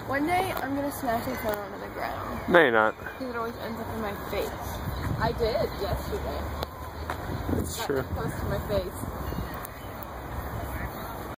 One day, I'm gonna smash my phone onto the ground. No, you're not. Because it always ends up in my face. I did yesterday. It's true. Got close to my face.